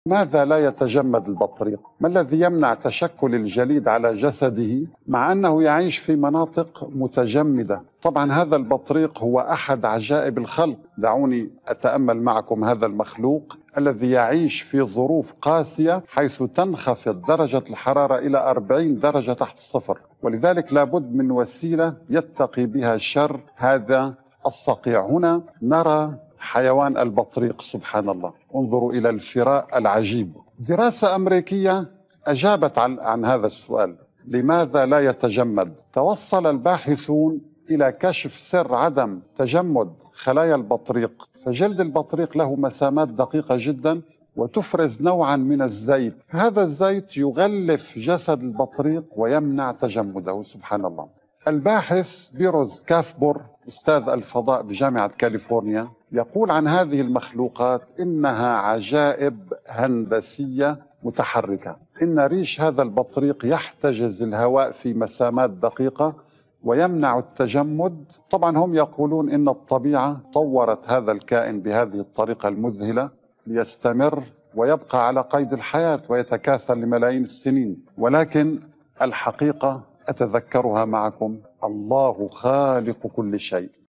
ماذا لا يتجمد البطريق؟ ما الذي يمنع تشكل الجليد على جسده مع أنه يعيش في مناطق متجمدة؟ طبعا هذا البطريق هو أحد عجائب الخلق. دعوني أتأمل معكم هذا المخلوق الذي يعيش في ظروف قاسية، حيث تنخفض درجة الحرارة إلى 40 درجة تحت الصفر، ولذلك لابد من وسيلة يتقي بها شر هذا الصقيع. هنا نرى حيوان البطريق، سبحان الله، انظروا إلى الفراء العجيب. دراسة أمريكية أجابت عن هذا السؤال: لماذا لا يتجمد؟ توصل الباحثون إلى كشف سر عدم تجمد خلايا البطريق. فجلد البطريق له مسامات دقيقة جدا وتفرز نوعا من الزيت، هذا الزيت يغلف جسد البطريق ويمنع تجمده، سبحان الله. الباحث بيروز كافبور أستاذ الفضاء بجامعة كاليفورنيا يقول عن هذه المخلوقات إنها عجائب هندسية متحركة. إن ريش هذا البطريق يحتجز الهواء في مسامات دقيقة ويمنع التجمد. طبعا هم يقولون إن الطبيعة طورت هذا الكائن بهذه الطريقة المذهلة ليستمر ويبقى على قيد الحياة ويتكاثر لملايين السنين، ولكن الحقيقة أتذكرها معكم: الله خالق كل شيء.